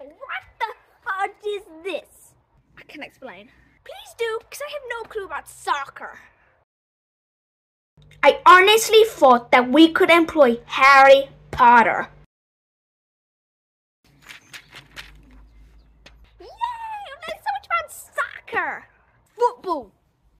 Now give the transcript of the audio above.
what the fudge is this? I can explain. Please do, because I have no clue about soccer. I honestly thought that we could employ Harry Potter.